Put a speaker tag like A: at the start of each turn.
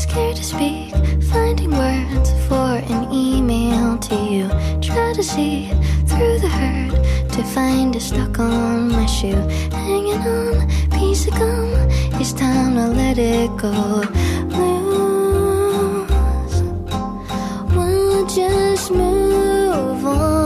A: scared to speak, finding words for an email to you. Try to see through the hurt to find it stuck on my shoe. Hanging on, piece of gum, it's time to let it go. Lose, we'll just move on.